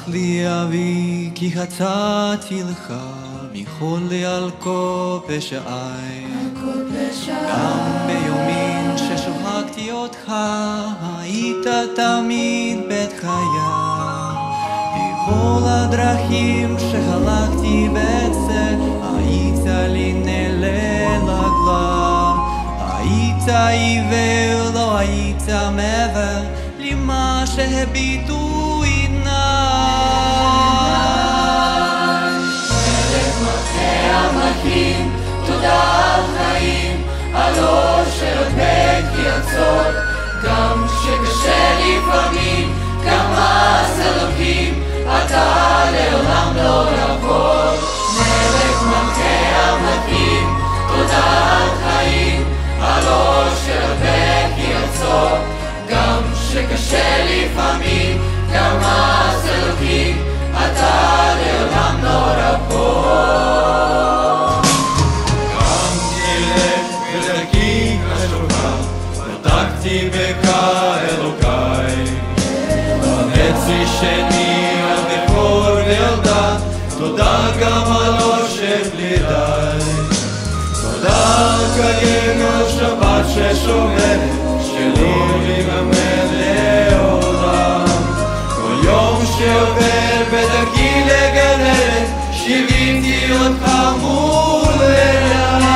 לי אבי כי חטאתי לך מכולי על כל פשעי גם ביומים ששוחקתי אותך היית תמיד בית חיי בכל הדרכים שהלכתי בצע היית לי נלה לגלה היית עיוור לא היית מעבר למה שהביטו תודה על חיים, על אושר בקרצות גם שקשה לפעמים, גם אז אלוקים אתה לעולם לא רחוק מלך מלכי המלכים תודה על חיים, על אושר בקרצות גם שקשה לפעמים, גם אז אלוקים אתה לעולם לא רחוק בדקתי בך אלוקיי בנצי שני על בכור וילדה תודה גם על אושר בלי די תודה קיים על שבת ששומר שלא ייגמר לעולם כל יום שעובר בדרכי לגן שיוויתי אותך מול עיניי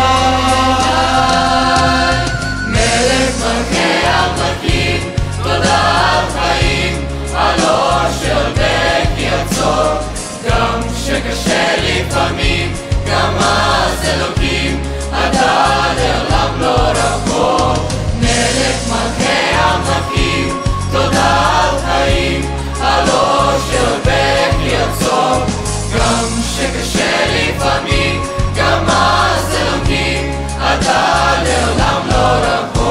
תודה על חיים, על אושר בקרצות גם שקשה לפעמים, גם אז אלוקים אתה לעולם לא רחוק מלך מלכי המלכים תודה על חיים, על אושר בקרצות גם שקשה לפעמים, גם אז אלוקים אתה לעולם לא רחוק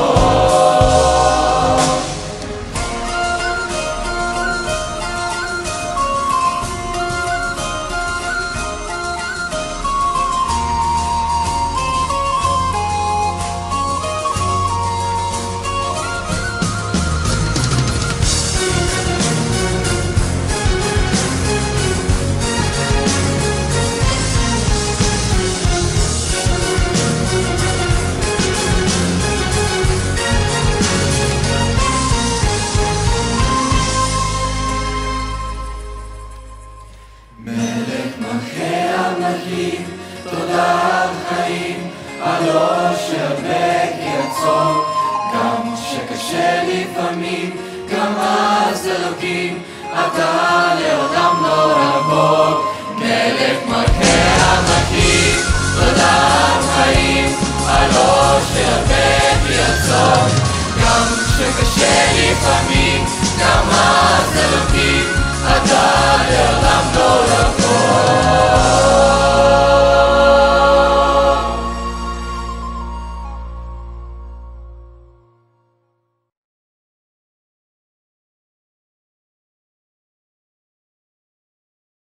תודה על חיים, על אושר בקרצות גם שקשה לפעמים, גם אז אלוקים אתה לעולם לא רחוק מלך מלכי המלכים תודה על חיים, על אושר בקרצות גם שקשה לפעמים, גם אז אלוקים אתה לעולם לא רחוק